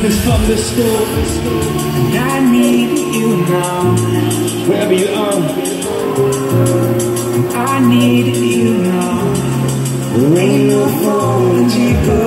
It's from the start. I need you now. Wherever you are, I need you now. Rain will fall deeper.